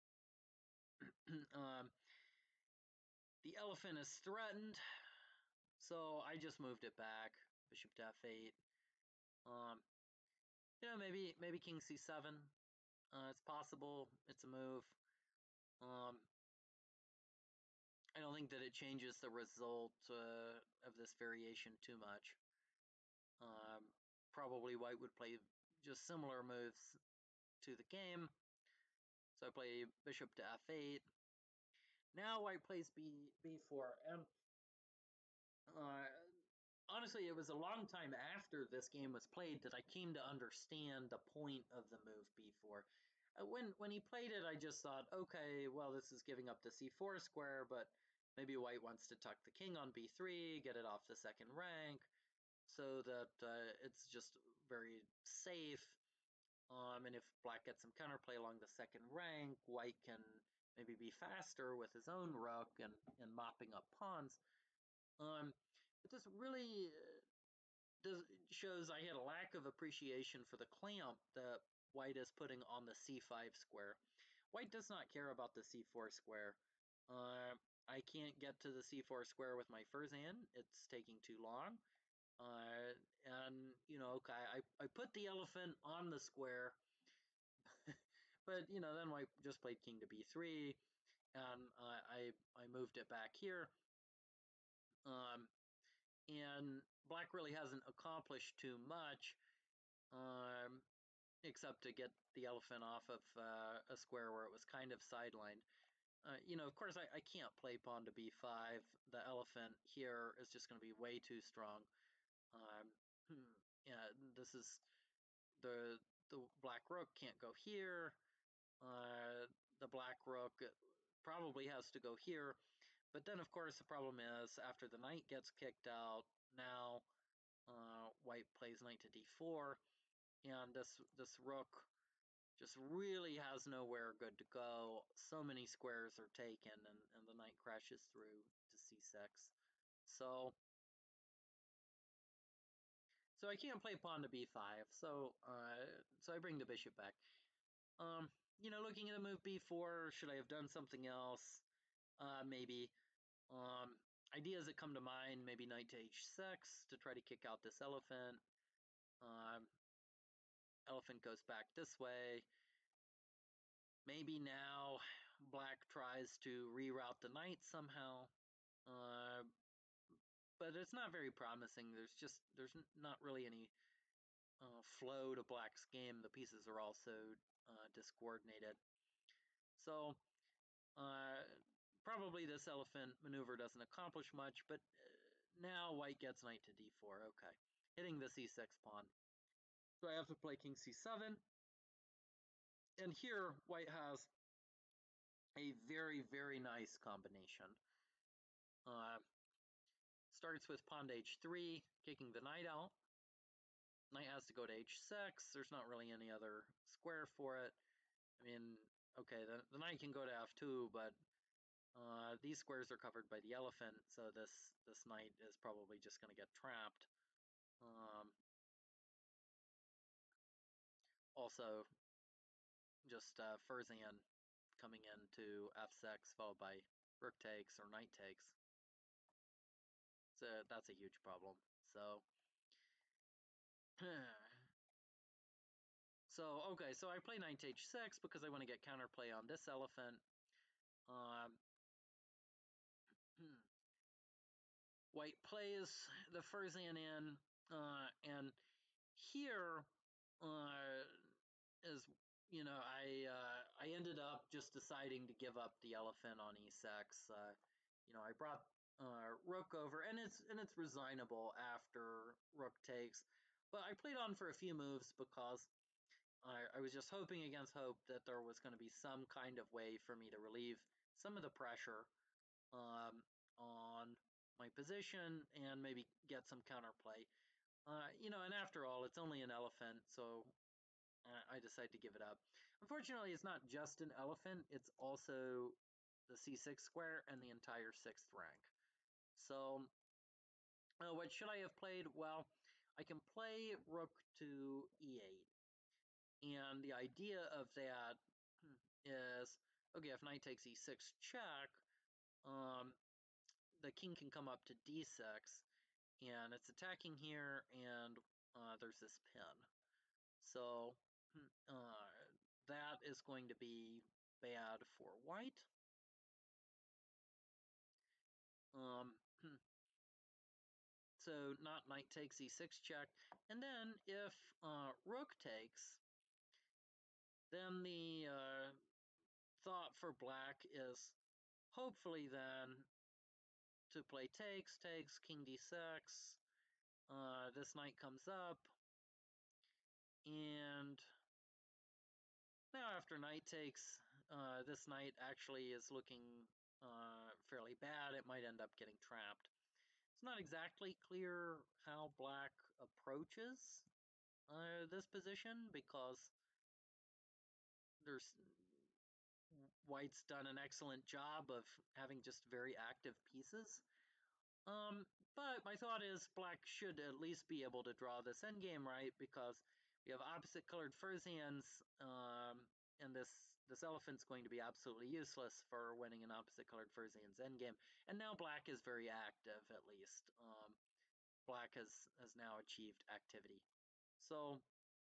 um, the elephant is threatened. So I just moved it back, bishop to f eight. Um, you know, maybe maybe king c seven. Uh, it's possible. It's a move. Um, I don't think that it changes the result uh, of this variation too much. Um, probably white would play just similar moves to the game. So I play bishop to f eight. Now white plays b b4, and uh, honestly, it was a long time after this game was played that I came to understand the point of the move b four. Uh, when when he played it, I just thought, okay, well, this is giving up the c four square, but maybe white wants to tuck the king on b three, get it off the second rank, so that uh, it's just very safe. Um, and if black gets some counterplay along the second rank, white can maybe be faster with his own rook and, and mopping up pawns. Um, but this really uh, does shows I had a lack of appreciation for the clamp that white is putting on the c five square. White does not care about the c four square. Uh, I can't get to the c four square with my Furzan. It's taking too long. Uh, and, you know, okay, I, I put the elephant on the square, but, you know, then white just played king to b three, and uh, I, I moved it back here. Um, and black really hasn't accomplished too much, um, except to get the elephant off of uh, a square where it was kind of sidelined. Uh, you know, of course, I, I can't play pawn to b five. The elephant here is just going to be way too strong. Um, yeah, this is the the black rook can't go here. Uh, the black rook probably has to go here. But then, of course, the problem is after the knight gets kicked out, now uh, white plays knight to d four, and this this rook just really has nowhere good to go. So many squares are taken, and, and the knight crashes through to c six. So, so I can't play pawn to b five. So, uh, so I bring the bishop back. Um, you know, looking at the move b four, should I have done something else? Uh, maybe. Um, ideas that come to mind, maybe knight to h six to try to kick out this elephant. Um, elephant goes back this way. Maybe now black tries to reroute the knight somehow. Uh, but it's not very promising. There's just, there's not really any uh, flow to black's game. The pieces are also uh, discoordinated. So, uh, probably this elephant maneuver doesn't accomplish much, but uh, now white gets knight to d four. Okay, hitting the c six pawn. So I have to play king c seven. And here white has a very, very nice combination. Uh, starts with pawn to h three, kicking the knight out. Knight has to go to h six. There's not really any other square for it. I mean, okay, the, the knight can go to f two, but uh, these squares are covered by the elephant, so this, this knight is probably just going to get trapped. Um, also, just uh, Furzan coming into f six, followed by rook takes or knight takes. So that's a huge problem. So, so okay, so I play knight to h six because I want to get counterplay on this elephant. Um, white plays the Furzan in, uh, and here uh, is, you know, I uh, I ended up just deciding to give up the elephant on e six. Uh, you know, I brought uh, rook over, and it's and it's resignable after rook takes, but I played on for a few moves because I, I was just hoping against hope that there was going to be some kind of way for me to relieve some of the pressure um, on my position and maybe get some counterplay. Uh, you know, and after all, it's only an elephant, so I decided to give it up. Unfortunately, it's not just an elephant, it's also the c six square and the entire sixth rank. So, uh, what should I have played? Well, I can play rook to e eight. And the idea of that is, okay, if knight takes e six check, um, the king can come up to d six, and it's attacking here, and uh, there's this pin. So uh, that is going to be bad for white. Um, so not knight takes e six check. And then if uh, rook takes, then the uh, thought for black is hopefully then to play takes, takes, king d six. Uh, this knight comes up, and now after knight takes, uh, this knight actually is looking uh, fairly bad. It might end up getting trapped. It's not exactly clear how black approaches uh, this position because there's white's done an excellent job of having just very active pieces. Um, but my thought is black should at least be able to draw this endgame right because we have opposite colored Furzans, um, and this this elephant's going to be absolutely useless for winning an opposite colored Furzan's endgame. And now black is very active, at least. Um, black has has now achieved activity. So,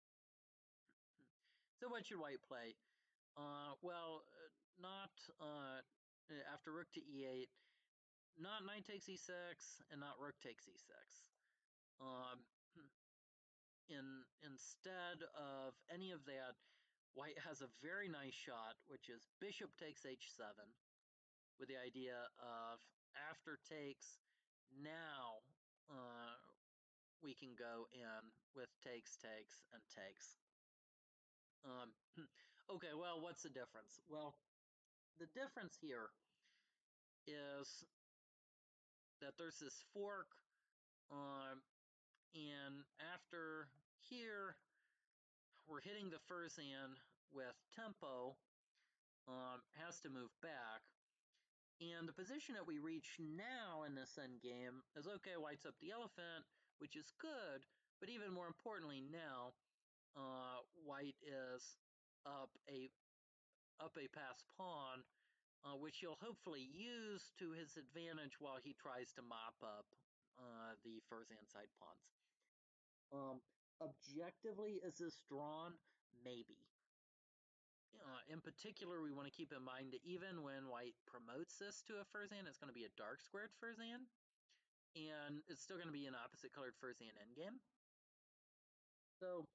so what should white play? Uh, well, not uh, after rook to e eight. Not knight takes e six, and not rook takes e six. Um, in instead of any of that, white has a very nice shot, which is bishop takes h seven, with the idea of after takes, now uh, we can go in with takes, takes, and takes. Um, okay, well, what's the difference? Well, the difference here is that there's this fork, um, and after here, we're hitting the Furzan with tempo, um, has to move back. And the position that we reach now in this endgame is, okay, white's up the elephant, which is good, but even more importantly now, uh, white is up a up a passed pawn, uh, which he'll hopefully use to his advantage while he tries to mop up uh, the Furzan side pawns. Um, objectively, is this drawn? Maybe. Uh, in particular, we want to keep in mind that even when white promotes this to a Furzan, it's going to be a dark squared Furzan, and it's still going to be an opposite colored Furzan endgame. So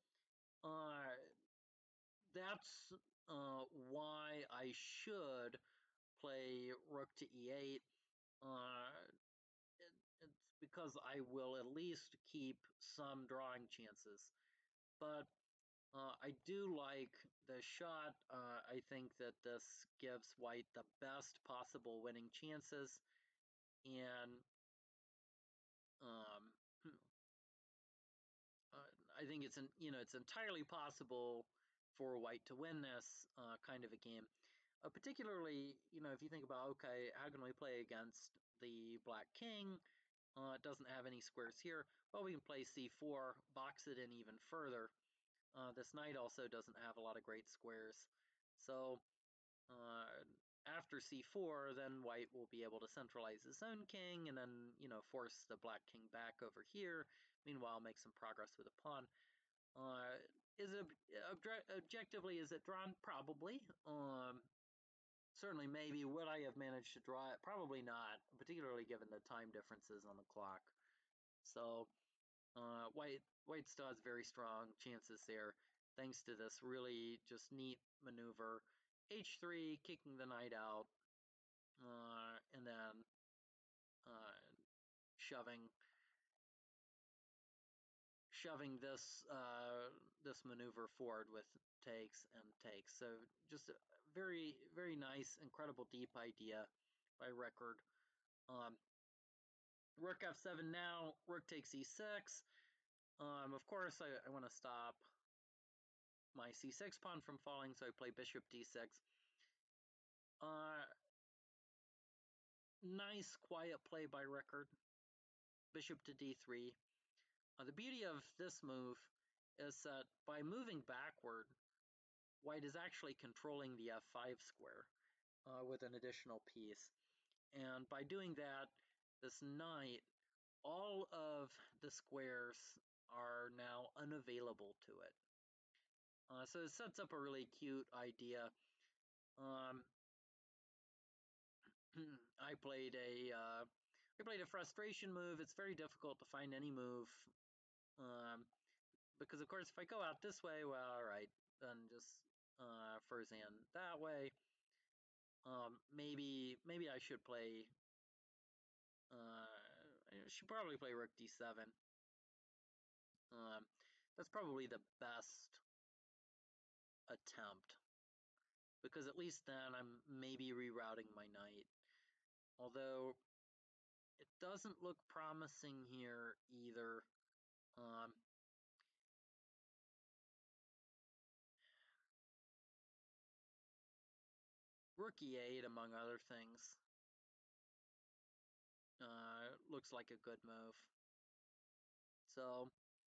uh, that's uh, why I should play rook to e eight. Uh, it, it's because I will at least keep some drawing chances. But uh, I do like the shot. Uh, I think that this gives white the best possible winning chances. And um, uh, I think it's an, you know it's entirely possible for white to win this uh, kind of a game. Uh, particularly, you know, if you think about, okay, how can we play against the black king? Uh, it doesn't have any squares here. Well, we can play c four, box it in even further. Uh, this knight also doesn't have a lot of great squares. So uh, after c four, then white will be able to centralize his own king and then, you know, force the black king back over here. Meanwhile, make some progress with a pawn. Uh, is it ob objectively, is it drawn? Probably. Um, certainly, maybe. Would I have managed to draw it? Probably not, particularly given the time differences on the clock. So uh, white white still has very strong chances there, thanks to this really just neat maneuver. h three, kicking the knight out, uh, and then uh, shoving shoving this uh, this maneuver forward with takes and takes. So just a very very nice, incredible deep idea by Ricard. Um, rook f seven now. Rook takes e six. Um, of course, I, I want to stop my c six pawn from falling, so I play bishop d six. Uh, nice, quiet play by Ricard. Bishop to d three. Uh, the beauty of this move is that by moving backward, white is actually controlling the f five square uh, with an additional piece. And by doing that, this knight, all of the squares are now unavailable to it. Uh, so it sets up a really cute idea. Um, I played a uh, I played a frustration move. It's very difficult to find any move um, because, of course, if I go out this way, well, all right, then just uh, Furzan that way. Um, maybe maybe I should play. Uh, I should probably play Rook d seven. Um, that's probably the best attempt because at least then I'm maybe rerouting my knight. Although it doesn't look promising here either. Um, Rook e eight, among other things, uh, looks like a good move. So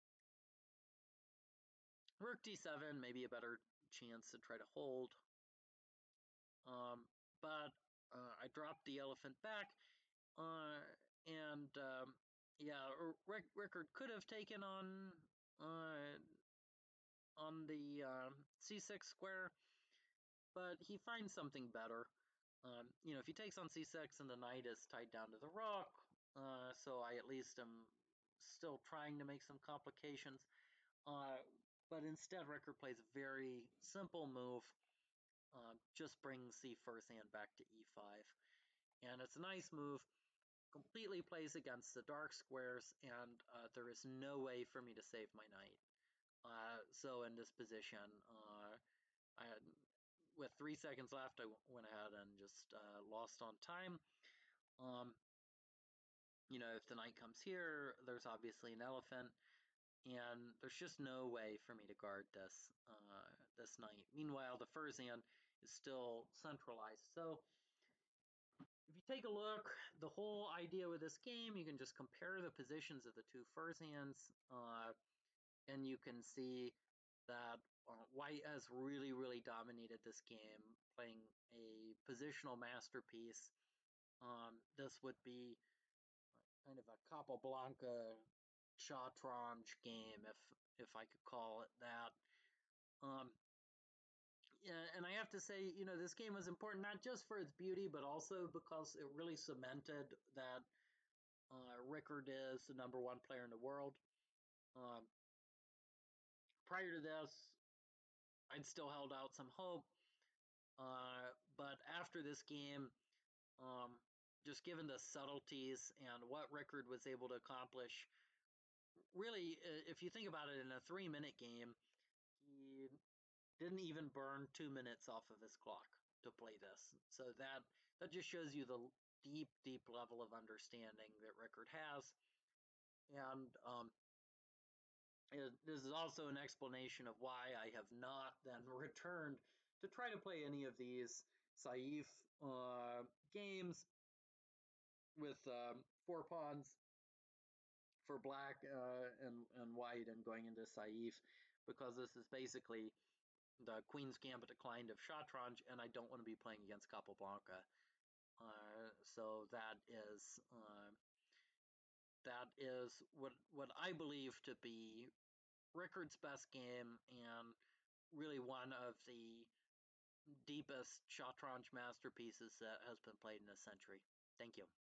Rook d seven, maybe a better chance to try to hold. Um, but uh, I dropped the elephant back, uh, and um, yeah, Rick, Ricard could have taken on uh, on the um, c six square, but he finds something better. Um, you know, if he takes on c six and the knight is tied down to the rook, uh, so I at least am still trying to make some complications. Uh, but instead, Ricard plays a very simple move, uh, just brings the first hand back to e five. And it's a nice move, completely plays against the dark squares, and uh, there is no way for me to save my knight. Uh, so in this position, uh, I had, with three seconds left, I went ahead and just uh, lost on time. Um, you know, if the knight comes here, there's obviously an elephant, and there's just no way for me to guard this uh, this knight. Meanwhile, the Furzan is still centralized. So if you take a look, the whole idea with this game, you can just compare the positions of the two Furzans, uh, and you can see that uh, white has really, really dominated this game, playing a positional masterpiece. Um, this would be kind of a Capablanca Shatranj game, if if I could call it that. Um, yeah, and I have to say, you know, this game was important not just for its beauty, but also because it really cemented that uh, Ricard is the number one player in the world. Um, prior to this, I'd still held out some hope, Uh, but after this game, um, just given the subtleties and what Ricard was able to accomplish, really, if you think about it, in a three-minute game, he didn't even burn two minutes off of his clock to play this. So that that just shows you the deep, deep level of understanding that Ricard has. And um, it, this is also an explanation of why I have not then returned to try to play any of these Saif uh, games with um, four pawns for black uh, and, and white and going into Saif, because this is basically the Queen's Gambit declined of Shatranj, and I don't want to be playing against Capablanca. Uh, so that is uh, that is what what I believe to be Ricard's best game, and really one of the deepest Shatranj masterpieces that has been played in a century. Thank you.